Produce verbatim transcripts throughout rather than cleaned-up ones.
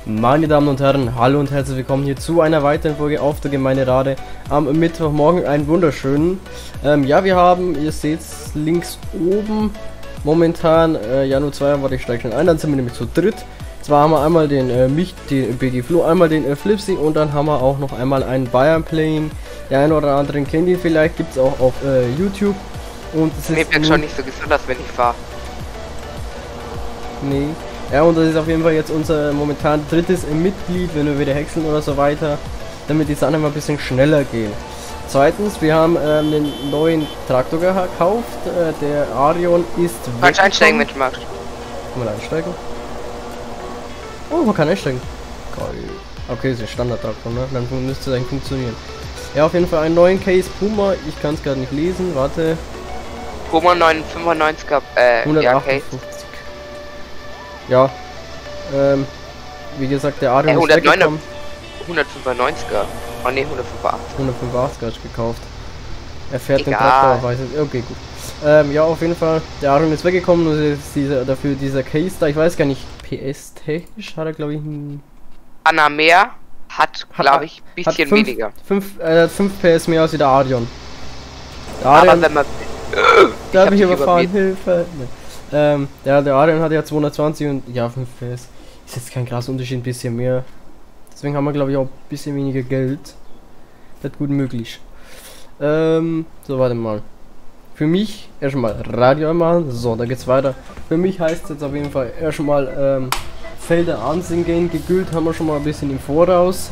Meine Damen und Herren, hallo und herzlich willkommen hier zu einer weiteren Folge auf der Gemeinderade am Mittwochmorgen, einen wunderschönen. Ähm, ja, wir haben, ihr seht es links oben, momentan, äh, ja nur zwei, aber ich steige schon ein, dann sind wir nämlich zu dritt. Zwar haben wir einmal den, äh, mich, den B G Flo, einmal den äh, Flipsy und dann haben wir auch noch einmal einen Bayern Playing. Der eine oder andere kennt ihn vielleicht, gibt es auch auf äh, YouTube. Und es ist mir schon nicht so besonders, wenn ich fahre. Nee. Ja, und das ist auf jeden Fall jetzt unser momentan drittes Mitglied, wenn wir wieder häckseln oder so weiter, damit die Sachen mal ein bisschen schneller gehen. Zweitens, wir haben ähm, einen neuen Traktor gekauft, äh, der Arion ist Kannst einsteigen, wenn du magst. Kann man einsteigen? Oh, man kann einsteigen. Geil. Okay, das ist Standard-Traktor, ne? Dann müsste es eigentlich funktionieren. Ja, auf jeden Fall einen neuen Case Puma, ich kann es gerade nicht lesen, warte. Puma neunhundertfünfundneunziger, äh, hundertachtundfünfzig. Ja, ähm, wie gesagt, der Arion äh, ist weggekommen. hundertfünfundneunziger, oh ne, hundertfünfundachtzig. hundertfünfundachtzig hast du gekauft. Er fährt Egal. den Traktor, weiß ich. Okay, gut. Ähm, ja, auf jeden Fall, der Arion ist weggekommen, und ist dieser, dafür dieser Case da, ich weiß gar nicht, P S-technisch hat er, glaube ich, ein... Anna mehr hat, glaube ich, ein bisschen fünf, weniger. fünf P S mehr als wie der Arion. Der Arion, aber wenn man... da habe ich überfahren, Hilfe. Nee. Ähm, ja, der Arion hat ja zweihundertzwanzig und ja, fünf P S. Ist jetzt kein krasser Unterschied, ein bisschen mehr. Deswegen haben wir, glaube ich, auch ein bisschen weniger Geld. Wird gut möglich. Ähm, so, warte mal. Für mich erstmal Radio machen. So, dann geht's weiter. Für mich heißt es jetzt auf jeden Fall erstmal ähm, Felder ansehen gehen. Gegült haben wir schon mal ein bisschen im Voraus.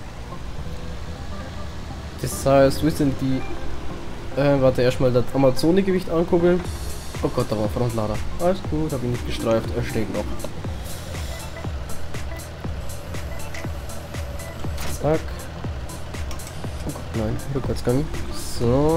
Das heißt, wir sind die. Äh, warte, erstmal das Amazone-Gewicht angucken. Oh Gott, da war Frontlader. Alles gut, habe ich nicht gestreift. Er steht noch. Zack. Oh Gott, nein, Rückwärtsgang. So.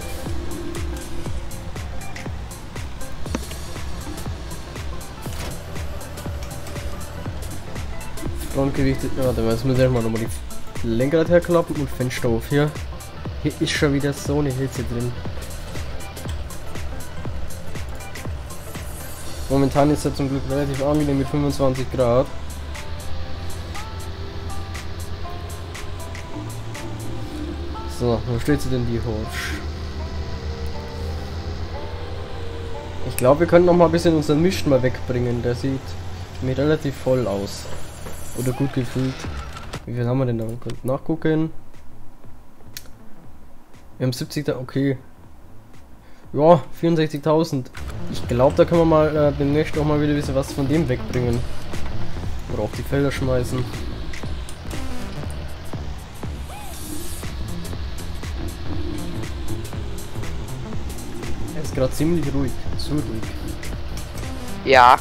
Frontgewicht. Ja, warte mal, jetzt muss ich erstmal nochmal die Lenkrad herklappen und Fenster auf hier. Hier ist schon wieder so eine Hitze drin. Momentan ist er zum Glück relativ angenehm mit fünfundzwanzig Grad. So, wo steht sie denn, die Horsch? Ich glaube, wir können noch mal ein bisschen unseren Mist mal wegbringen. Der sieht mir relativ voll aus. Oder gut gefüllt. Wie viel haben wir denn da? Könnt nachgucken. Wir haben siebzig, okay. Ja, vierundsechzigtausend. Ich glaube, da können wir mal äh, demnächst auch mal wieder ein bisschen was von dem wegbringen. Oder auf die Felder schmeißen. Er ist gerade ziemlich ruhig. Zu ruhig. Ja.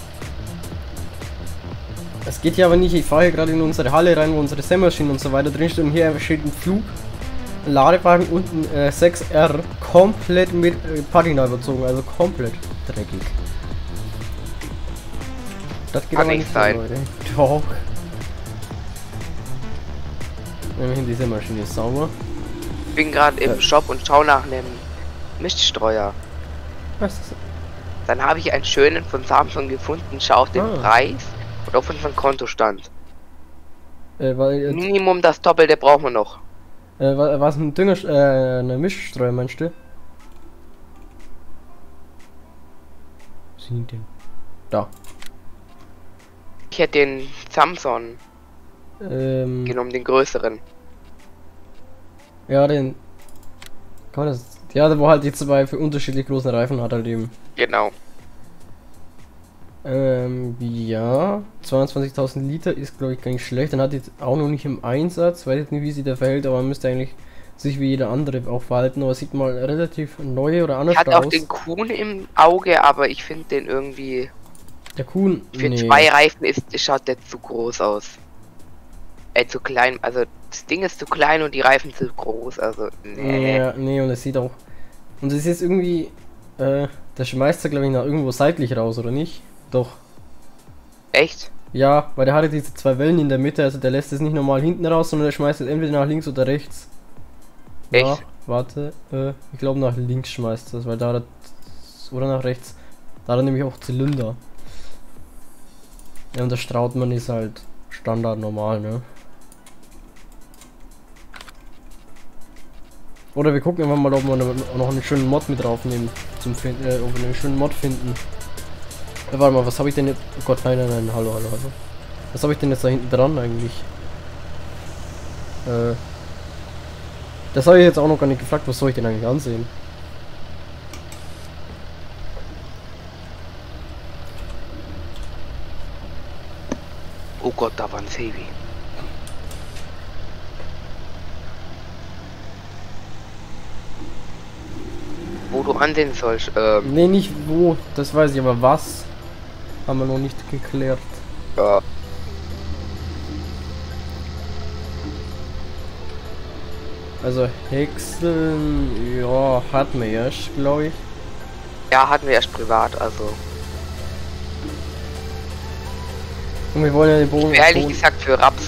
Es geht ja aber nicht, ich fahre hier gerade in unsere Halle rein, wo unsere Sämaschinen und so weiter drinstehen. Und hier steht ein Flug. Ladewagen unten äh, sechs R komplett mit äh, Patina überzogen, also komplett dreckig. Das geht Kann aber nicht nicht sein. So, Leute. Doch. Immerhin diese Maschine ist sauber. Ich bin gerade im äh. Shop und schaue nach einem Miststreuer. Was ist das? Dann habe ich einen schönen von Samsung gefunden, schau auf den ah. Preis und auf unseren Kontostand. Äh, weil, äh, Minimum das Doppelte brauchen wir noch. Äh, was ein Dünger, äh, eine Mischstreuer meinst du? Was sind denn? Da. Ich hätte den Samsung Ähm, genommen, den größeren. ja, den. Kann man das? Ja, wo halt die zwei für unterschiedlich großen Reifen hat halt eben. Genau. Ähm, ja, zweiundzwanzigtausend Liter ist, glaube ich, gar nicht schlecht. Dann hat jetzt auch noch nicht im Einsatz, weiß jetzt nicht, wie sich der verhält, aber man müsste eigentlich sich wie jeder andere auch verhalten. Aber sieht mal relativ neu oder anders Ich hatte aus. auch den Kuhn im Auge, aber ich finde den irgendwie. Der Kuhn. Für nee. zwei Reifen ist, schaut der zu groß aus. Äh, zu klein. Also das Ding ist zu klein und die Reifen zu groß. Also nee. Ja, nee, und es sieht auch. Und es ist irgendwie. Äh, der schmeißt er, glaube ich, nach irgendwo seitlich raus, oder nicht? Doch. Echt? Ja, weil der hatte diese zwei Wellen in der Mitte, also der lässt es nicht normal hinten raus, sondern der schmeißt es entweder nach links oder rechts. Echt? Ja, warte, äh, ich glaube nach links schmeißt das, weil da hat oder nach rechts. Da hat er nämlich auch Zylinder. Ja, und der Strautmann ist halt Standard normal, ne? Oder wir gucken einfach mal, ob wir noch einen schönen Mod mit draufnehmen. Zum Finden, äh, ob wir einen schönen Mod finden. Ja, warte mal, was habe ich denn jetzt? Oh Gott, nein, nein, nein, hallo, hallo, hallo. Was habe ich denn jetzt da hinten dran eigentlich? Äh. Das habe ich jetzt auch noch gar nicht gefragt, was soll ich denn eigentlich ansehen? Oh Gott, da war ein Heavy. Wo du ansehen sollst. Ähm, Ne, nicht wo, das weiß ich, aber was? Haben wir noch nicht geklärt. ja. Also Hexen, ja, hatten wir erst, glaube ich. Ja, hatten wir erst privat, also. Und wir wollen ja den Bogen. Ehrlich gesagt für Raps.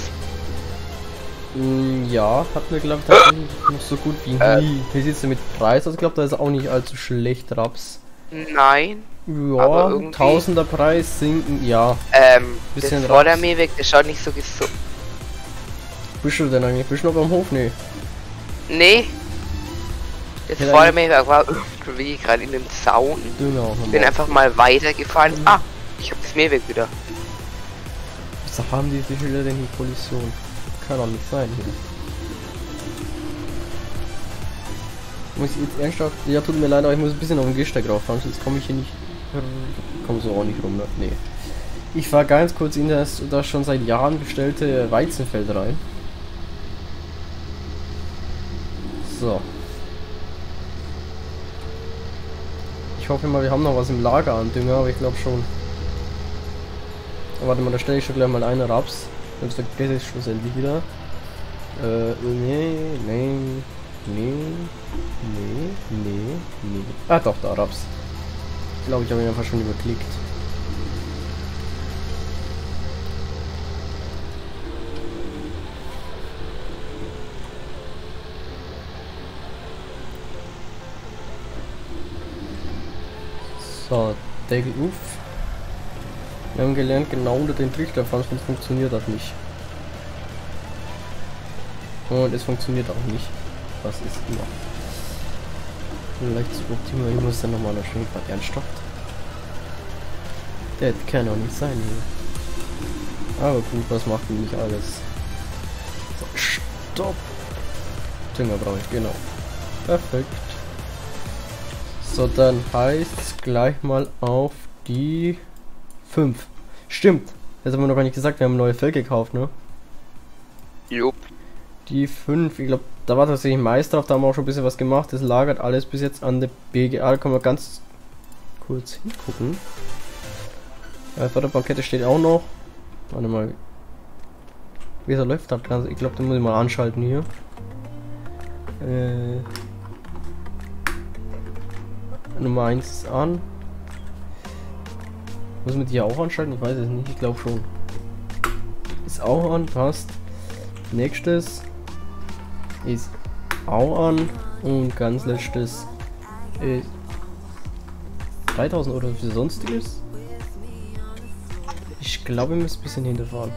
Mm, ja, hatten wir glaube ich tatsächlich noch so gut wie Äh. nie. Wie sieht's denn mit Preis? Also ich glaube, da ist auch nicht allzu schlecht Raps. Nein. Ja, Aber irgendwie- Tausender Preis sinken, ja. Ähm, Bisschen das Raps. Vordermähweg, das schaut nicht so gesund. Bist du denn eigentlich? Bist du noch am Hof? Nee. Nee. Das Ja, Vordermähweg war irgendwie gerade in dem Zaun. Dünger auch Bin nochmal. einfach mal weitergefahren. Ah, ich habe das Mähweg wieder. Wieso haben die die Schilder denn die Kollision? Kann doch nicht sein hier. Muss ich jetzt ernsthaft? Ja, tut mir leid, aber ich muss ein bisschen auf den Gehsteig rauffahren, sonst komme ich hier nicht. Komm so auch nicht rum, ne? Nee. Ich fahre ganz kurz in das, das schon seit Jahren bestellte Weizenfeld rein. So. Ich hoffe mal, wir haben noch was im Lager an Dünger, aber ich glaube schon. Oh, warte mal, da stelle ich schon gleich mal eine Raps. Sonst vergesse ich es schlussendlich wieder. Äh, nee, nee, nee, nee, nee, nee. Ah doch, da Raps. Ich glaube, ich habe ihn einfach schon überklickt. So, Deckel uff. Wir haben gelernt, genau unter den Trichter fahren, sonst funktioniert das nicht. Und es funktioniert auch nicht. Was ist immer? Vielleicht zu optimal. Ich muss dann nochmal eine schöne Fahrt ernsthaft. Das kann doch nicht sein hier. Aber gut, was macht denn nicht alles? So, stopp! Dünger brauche ich, genau. Perfekt. So, dann heißt es gleich mal auf die fünf. Stimmt. Das haben wir noch gar nicht gesagt, wir haben neue Feld gekauft, ne? Jupp. Die fünf, ich glaube, da war tatsächlich Meister drauf, da haben wir auch schon ein bisschen was gemacht. Das lagert alles bis jetzt an der B G A. Da können wir ganz kurz hingucken. Ja, Förderbankette steht auch noch. Warte mal. Wie der läuft das Ganze? Ich glaube, den muss ich mal anschalten hier. Äh, Nummer eins ist an. Muss man die auch anschalten? Ich weiß es nicht, ich glaube schon. Ist auch an, passt. Nächstes ist auch an. Und ganz letztes ist dreitausend oder für sonstiges. Ich glaube, wir müssen ein bisschen hinterfahren.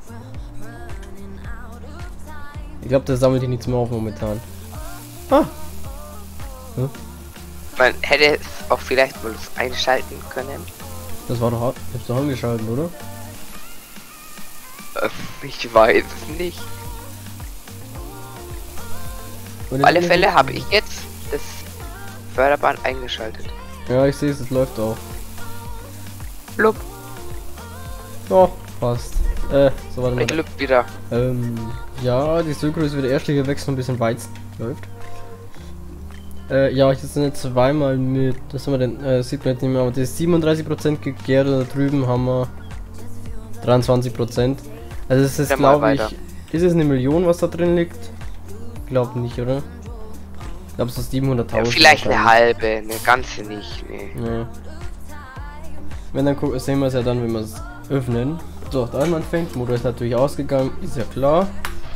Ich glaube, das sammelt hier nichts mehr auf momentan. Ah! Hm? Man hätte es auch vielleicht mal einschalten können. Das war doch, ich hab's doch angeschaltet, oder? Äh, Ich weiß es nicht. Oder Auf alle ist Fälle nicht- habe ich jetzt das Förderband eingeschaltet. Ja, ich sehe es, es läuft auch. Blub, Oh, passt. Äh, so warte mal. er glübt wieder. Ähm, ja, die Synchro ist wieder erstliche Wechsel ein bisschen Weizen. Läuft. Äh, ja, ich sitze jetzt zweimal mit, das haben wir denn, äh, sieht man jetzt nicht mehr, aber das ist siebenunddreißig Prozent gegärt und da drüben haben wir dreiundzwanzig Prozent. Also es ist, Dann mal glaube ich, weiter. ist es eine Million, was da drin liegt? Glaub nicht, oder? Ich glaube, es ist Ja, siebenhunderttausend. vielleicht eine halbe, eine ganze nicht. Nee. Nee. Wenn dann gucken, sehen wir es ja dann, wenn wir es öffnen. So, da man fängt. Motor ist natürlich ausgegangen, ist ja klar.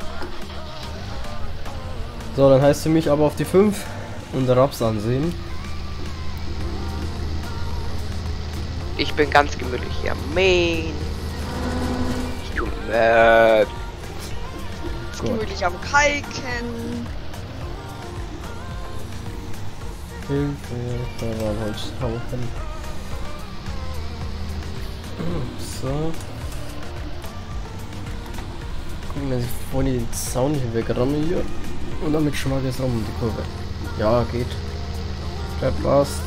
So, dann heißt für mich aber auf die fünf und Raps ansehen. Ich bin ganz gemütlich hier. Main. Ich tu Äh, Gemütlich am Kalken. Hilfe, da war ein Holzhaufen. So. Gucken, dass ich vorne den Zaun hier wegramme hier. Und damit schmeiß ich es rum um die Kurve. Ja, geht. Der passt.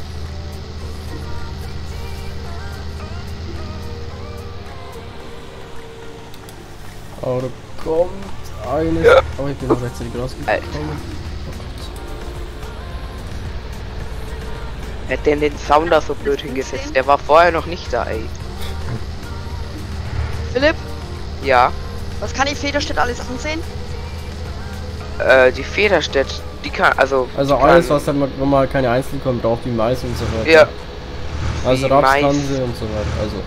Aber da kommt eine. Ja. Oh, ich bin noch rechtzeitig rausgekommen. wer hat denn den Sound da so blöd hingesetzt? Der war vorher noch nicht da, ey. Philipp, Ja, was kann die Federstedt alles ansehen? äh, die Federstedt, die kann, also... Also die alles, kann, was halt, wenn man keine Einzelnen kommt, braucht wie Mais und so weiter. Ja. Also Wie Rapspflanze Mais. und so weiter. Also.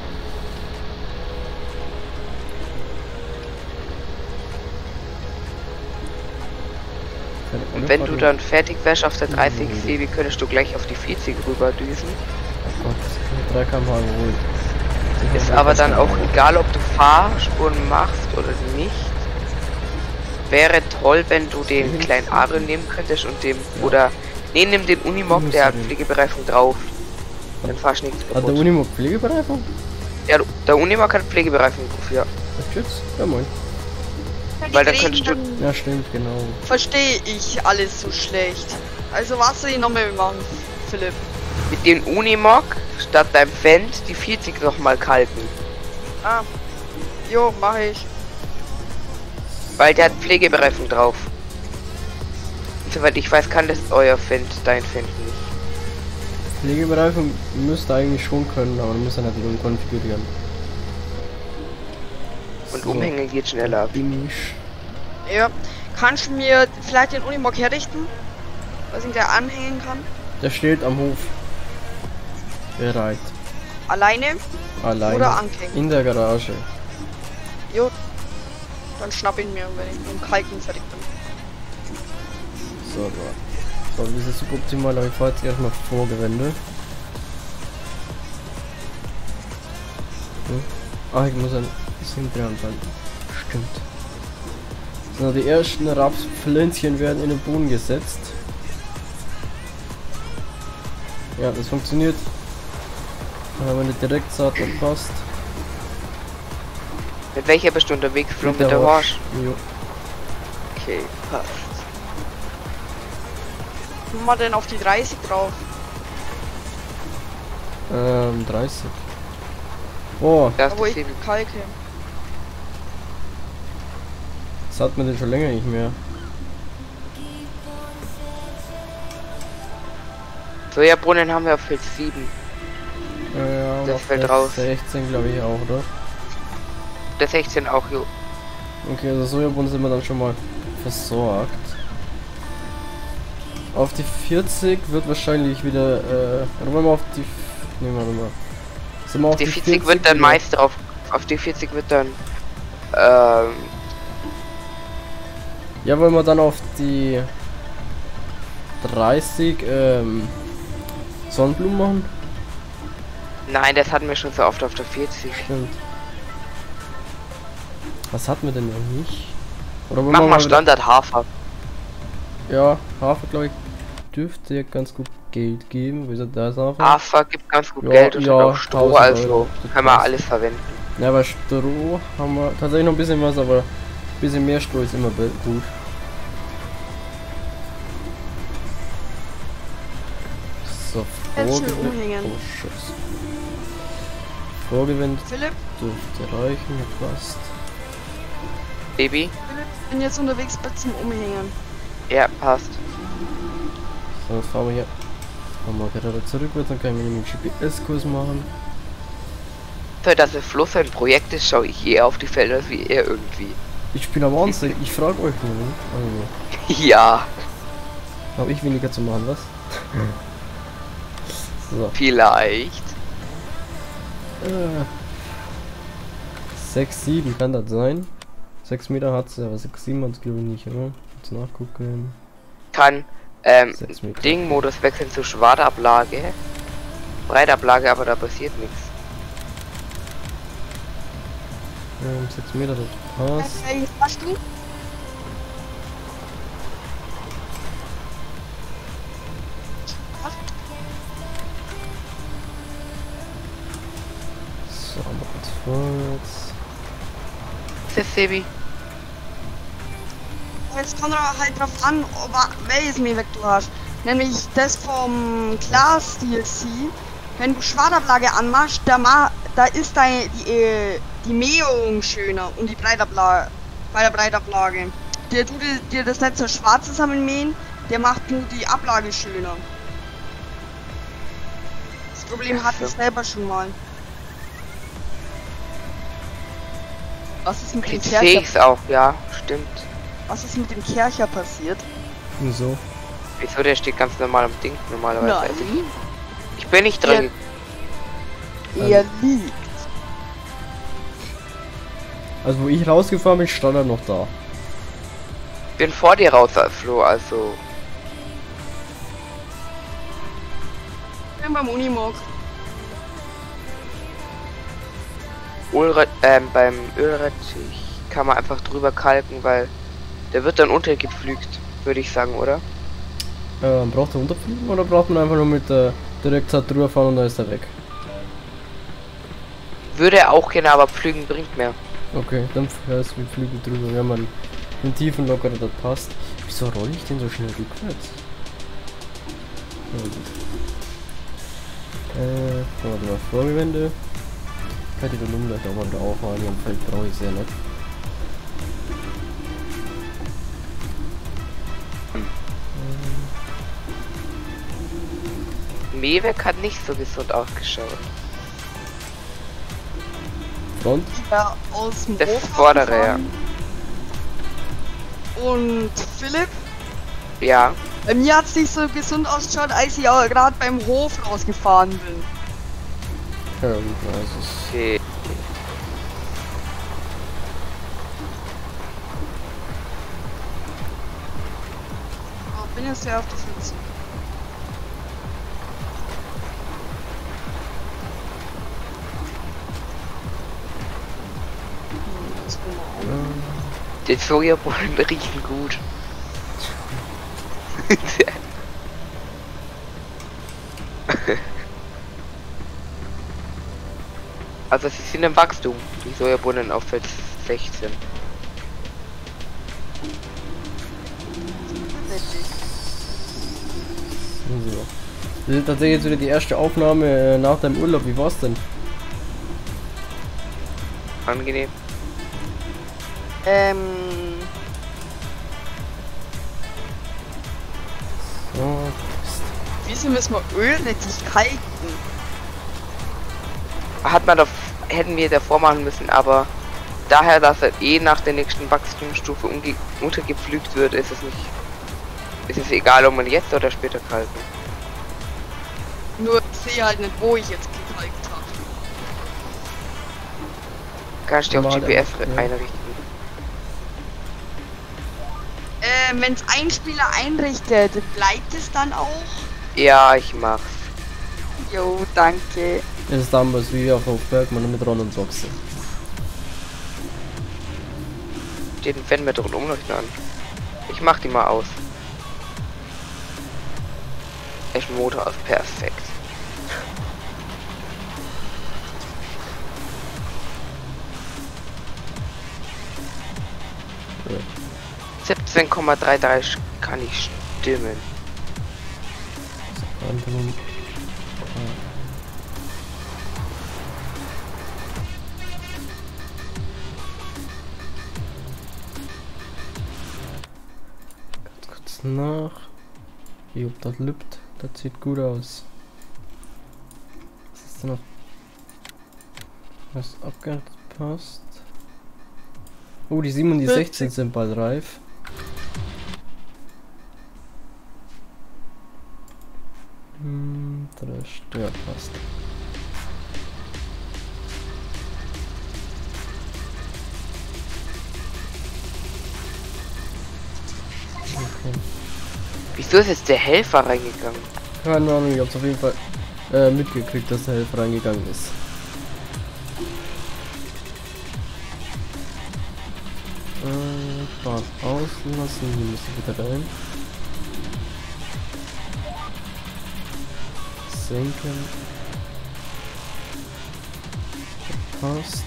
Und wenn du dann fertig wärst auf der dreißig C, wie könntest du gleich auf die vierzig rüber düsen? Oh Gott, drei Kilometer pro Stunde geholt. Ist aber dann auch egal, ob du Fahrspuren machst oder nicht. Wäre toll, wenn du den kleinen Arion nehmen könntest und dem, Ja. oder, nee, nimm den Unimog, der hat Pflegebereifung drauf. Dann fahrst du nichts Hat der kaputt. Unimog Pflegebereifung? Ja, du- der Unimog hat Pflegebereifung drauf, ja. Echt jetzt? Ja moin. Weil dann könntest du- Ja stimmt, genau. Verstehe ich alles so schlecht. Also was soll ich nochmal machen, Philipp? Mit dem Unimog statt deinem Fendt die vierzig nochmal kalten. Ah, jo, mache ich. Weil der hat Pflegebereifung drauf. Und soweit ich weiß, kann das euer Fendt, dein Fendt nicht. Pflegebereifung müsste eigentlich schon können, aber man muss dann halt wieder umkonfigurieren. Und So, Umhängen geht schneller. bin ich. Ja. Kannst du mir vielleicht den Unimog herrichten? Was ich da anhängen kann? Der steht am Hof. Bereit. Alleine? Alleine. Oder anhängen? In der Garage. Jo. Dann schnapp ihn mir, wenn ich mit dem Kalken fertig bin. So, so. So, das ist suboptimal, aber ich fahre jetzt erstmal Vorgewende. Hm? Ah, ich muss ein bisschen dran sein. Stimmt. So, die ersten Rapspflänzchen werden in den Boden gesetzt. Ja, das funktioniert. Dann haben wir eine Direktsaat, das passt. Mit welcher bist du unterwegs, Flo? Mit, der Horsch. Horsch? Jo. Okay, passt. Machen wir denn auf die dreißig drauf? Ähm, dreißig. Oh, Da Da ist wo die ich sieben. kalke. das hat man den schon länger nicht mehr. Sojabrunnen haben wir auf Feld sieben. Ja, und Das auf fällt der raus. sechzehn glaube ich auch, oder? Der sechzehn auch, jo. Okay, also Sojabohnen sind wir dann schon mal versorgt. Auf die vierzig wird wahrscheinlich wieder, äh, oder wollen wir auf die, ne, warte mal. Sind wir auf Die vierzig wird dann wieder- meist drauf. Auf die vierzig wird dann, ähm, Ja, wollen wir dann auf die dreißig, ähm, Sonnenblumen machen? nein, das hatten wir schon so oft auf der vierzig. Stimmt. Was hatten wir denn noch nicht? Oder wollen Mach wir mal wieder- Standard Hafer. Ja, Hafer, glaube ich, dürfte ja ganz gut Geld geben. Wie gesagt, da ist Hafer. Hafer gibt ganz gut Ja, Geld und ja, hat auch Stroh, tausend also Euro. Das können wir passt. alles verwenden. Ja, bei Stroh haben wir tatsächlich noch ein bisschen was, aber ein bisschen mehr Stroh ist immer be- gut. So, Jetzt schnell Vorgewind. umhängen. Oh, Schuss. Vorgewind Philipp, dürfte reichen, passt. Baby? Philipp, bin jetzt unterwegs bei zum Umhängen. Ja, passt. So, jetzt fahren wir hier. Fahren wir gerade zurück, dann können wir nämlich einen G P S-Kurs machen. Für das der Fluss ein Projekt ist, schaue ich eher auf die Felder wie er irgendwie. Ich bin am Wahnsinn, ich frage euch nur. Ne? Also, Ja, habe ich weniger zu machen, was? So. vielleicht. Äh, sechs, sieben kann das sein. sechs Meter hat sie, aber sechs, sieben hat es glaube ich nicht, oder? Jetzt nachgucken. Kann ähm, sechs Meter. Ding-Modus wechseln zu Schwadablage. Breitablage, aber da passiert nichts. Ähm, sechs Meter, das passt. Hey, hast du? So, mal kurz vorwärts. Das ist Sebi. Jetzt kommt aber halt drauf an, ob, welches Mähwerk du hast. Nämlich das vom Class D L C. Wenn du Schwadablage anmachst, da, ma da ist deine, die, äh, die Mähung schöner und die Breitablage. Bei der Breitablage. Der tut dir das nicht so schwarz zusammenmähen, der macht nur die Ablage schöner. Das Problem hatte ich selber schon mal. Was ist mit dem Jetzt sehe Kercher? ich's auch, ja, stimmt. Was ist mit dem Kercher passiert? Wieso? Wieso, der steht ganz normal am Ding, normalerweise. Nein, Ich bin nicht drin. er liegt. Also wo ich rausgefahren bin, stand er noch da. Ich bin vor dir raus, Flo, also. Ich bin beim Unimog. Ölre ähm, beim Ölrettich kann man einfach drüber kalken, weil der wird dann untergepflügt, würde ich sagen, oder? Ähm, braucht er unterfliegen oder braucht man einfach nur mit der Direktzeit drüber fahren und dann ist er weg? Würde er auch gerne, aber pflügen bringt mehr. Okay, dann fährst du mit Flügel drüber, wenn man den tiefen Lockerer das passt. Wieso rolle ich denn so schnell rückwärts? Na gut. Äh, warte mal, Vorgewende. Ich kann die Volumen gleich auch mal wieder aufmachen, am Feld brauche ich sehr nicht. Mähwerk hat nicht so gesund ausgeschaut. Front? Ja, aus dem Das Hof vordere, ja. gefahren. Und Philipp? Ja. Bei mir hat es nicht so gesund ausgeschaut, als ich auch gerade beim Hof rausgefahren bin. Ja, gut, also Okay. Oh, bin jetzt sehr auf die Pfütze. Hm, das bin ich auch. Die Sojabohnen riechen gut. Also sie sind im Wachstum, die Sojabohnen auf Feld sechzehn. so. Das ist tatsächlich jetzt wieder die erste Aufnahme äh, nach deinem Urlaub. Wie war's denn? Angenehm. Ähm, So. wieso müssen wir Ölrettich kalken? Hat man doch, hätten wir davor machen müssen, aber daher, dass er eh nach der nächsten Wachstumsstufe umge untergepflügt wird, ist es nicht. Ist es egal, ob man jetzt oder später kalken. Nur ich sehe halt nicht, wo ich jetzt gekalkt habe. Kannst du auf Normal G P S einfach, ja. einrichten. Ähm, wenn es ein Spieler einrichtet, bleibt es dann auch? Ja, ich mach's. Jo, danke. Das ist damals wie auf Hofberg, man mit Ron und Boxen. Den Fan mit und umleuchten an. Ich mach die mal aus. Echt Motor ist perfekt. Ja. siebzehn Komma dreiunddreißig kann ich stimmen. Andere- Ganz kurz nach. Wie ob das lübt. Das sieht gut aus. Was ist denn noch? Was abgepasst? Oh, die sieben und die sechzehn sind bald reif. Hm, das stört fast. Okay. Wieso ist jetzt der Helfer reingegangen? Keine Ahnung, ich hab's auf jeden Fall äh, mitgekriegt, dass der Helfer reingegangen ist. Äh, Bahn auslassen, hier muss ich wieder rein. Senken. Passt.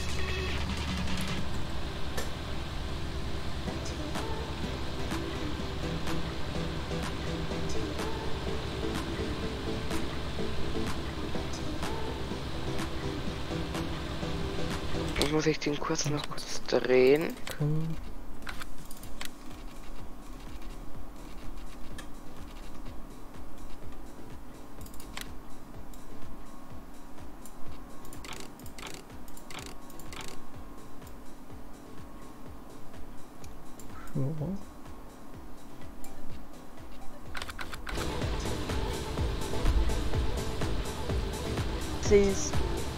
Ich muss ich den kurz noch kurz drehen. Okay. So. Seh's.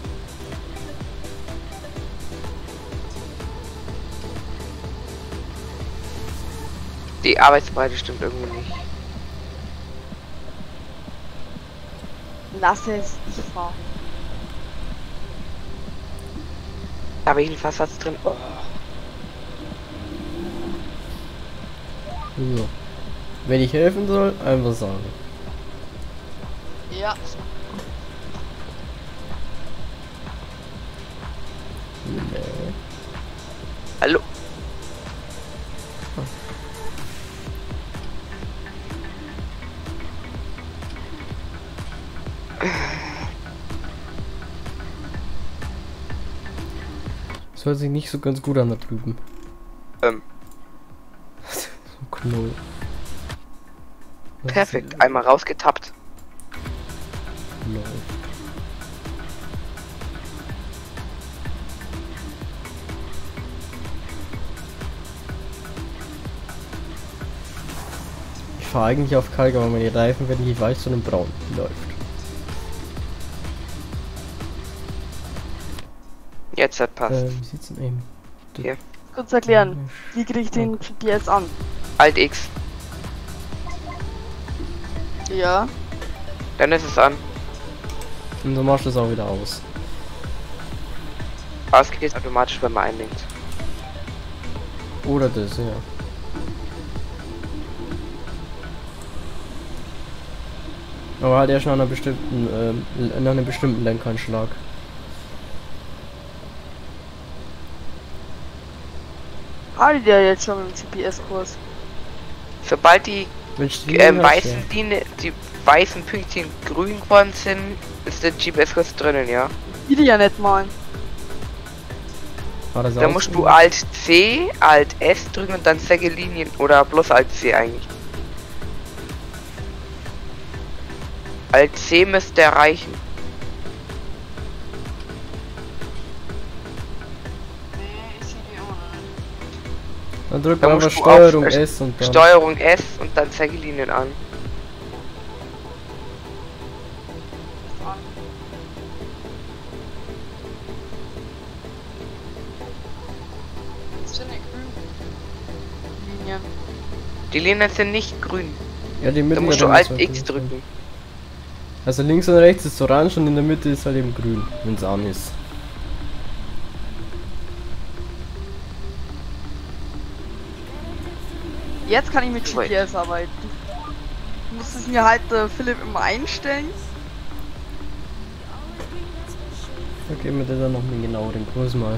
Die Arbeitsbreite stimmt irgendwo nicht. Lass es, ich fahr. Da habe ich einen Versatz drin. Oh. So. Wenn ich helfen soll, einfach sagen. Ja. Nee. Hallo. Das hört sich nicht so ganz gut an da drüben. Ähm. So Knoll. Was Perfekt. ist- Einmal rausgetappt. Knoll. Ich fahre eigentlich auf Kalk, aber meine Reifen werden hier weiß und braun läuft. Jetzt hat passt. Äh, wie sieht's denn eben? Hier. Kurz erklären, wie krieg ich den G P S an? Alt X. Ja. Dann ist es an. Und du machst das auch wieder aus. Aber es geht jetzt automatisch, wenn man einlenkt. Oder das, ja. Aber halt erst nach einer bestimmten, ähm, nach einem bestimmten Lenkanschlag. Hat der jetzt schon einen G P S-Kurs? Sobald die Wenn's die ähm, hast, weißen ja. Linie, die weißen Pünktchen grün geworden sind, ist der G P S-Kurs drinnen, ja. Die die ja nicht mal. War das Da aus- musst du Alt C, Alt S drücken und dann Säge Linien oder bloß Alt C eigentlich. Alt C müsste erreichen. Nee, ich sehe die immer noch nicht. Dann drück Da einfach musst du Steuerung auf- S und dann. Steuerung S und dann Säge Linien an. Das sind ja grün. Linien. Die Linien sind nicht grün. Ja, die Da Mitte musst du Alt X drücken. Also links und rechts ist orange und in der Mitte ist halt eben grün, wenn es an ist. Jetzt kann ich mit G P S arbeiten. Du musst es mir halt, äh, Philipp, immer einstellen. Da geben wir dir dann noch einen genaueren Kurs mal.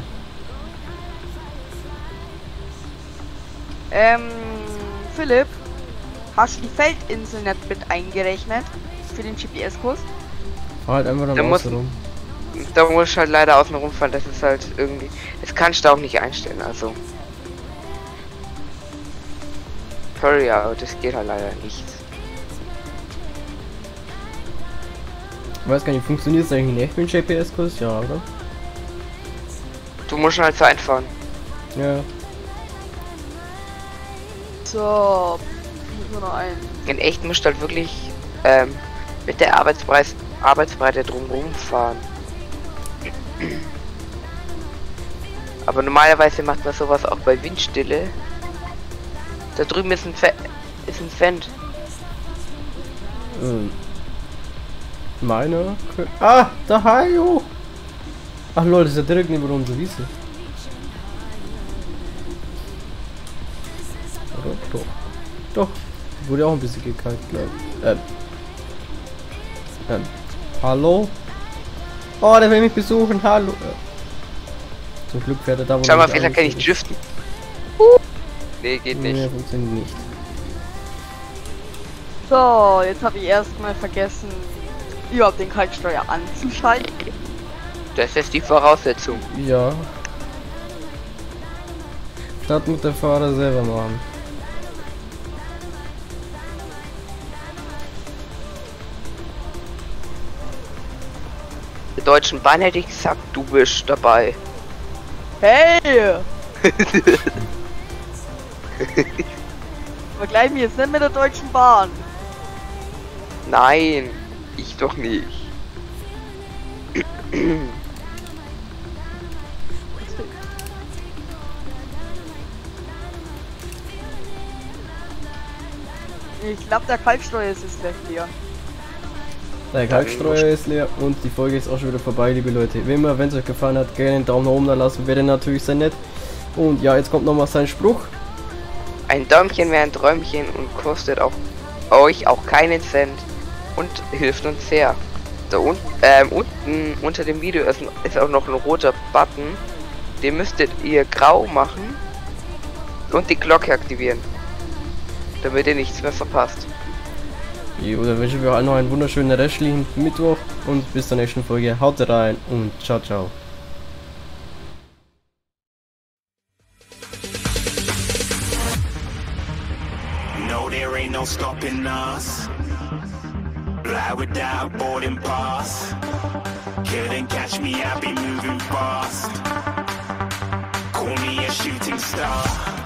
Ähm, Philipp, hast du die Feldinsel nicht mit eingerechnet für den G P S-Kurs? Fahr halt einfach dann Da muss- außen rum. Da muss ich halt leider außen rumfahren, das ist halt irgendwie. Das kannst du auch nicht einstellen, also. Sorry, aber das geht halt leider nicht. Ich weiß gar nicht, funktioniert es eigentlich nicht mit dem G P S-Kurs? Ja, oder? Du musst halt so einfahren. Ja. So, nur noch ein. In echt musst du halt wirklich ähm, mit der Arbeitspreis Arbeitsbreite drumherum fahren. Aber normalerweise macht man sowas auch bei Windstille. Da drüben ist ein Fe ist ein Fendt. Ähm. Meiner? Ah, da Hajo! Ach Leute, das ist ja direkt neben unserer Wiese. Wurde auch ein bisschen gekackt, glaube ich. Ähm. Ähm. Hallo? Oh, der will mich besuchen, hallo. Äh. Zum Glück fährt er da, wo Schau mal, er vielleicht kann ich ist. driften. Uh. Nee, geht nicht. Nee, funktioniert nicht. So, jetzt habe ich erstmal vergessen, überhaupt den Kaltsteuer anzuschalten. Das ist die Voraussetzung. Ja. Das muss der Fahrer selber machen. Der Deutschen Bahn hätte ich gesagt, du bist dabei. Hey! Vergleich mich jetzt nicht mit der Deutschen Bahn. Nein, ich doch nicht. Ich glaube, der Kaltsteuer ist jetzt gleich leer. Der Kaltstreuer ist leer und die Folge ist auch schon wieder vorbei, liebe Leute. Wie immer, wenn es euch gefallen hat, gerne einen Daumen nach oben da lassen, wäre natürlich sehr nett. Und ja, jetzt kommt nochmal sein Spruch. Ein Däumchen wäre ein Träumchen und kostet auch euch auch keinen Cent und hilft uns sehr. Da un ähm, unten unter dem Video ist, ist auch noch ein roter Button. Den müsstet ihr grau machen und die Glocke aktivieren, damit ihr nichts mehr verpasst. Jo, dann wünschen wir allen noch einen wunderschönen restlichen Mittwoch und bis zur nächsten Folge. Haut rein und ciao, ciao. No, there ain't no stopping us. Fly without boarding pass. Couldn't catch me, I'll be moving fast. Call me a shooting star.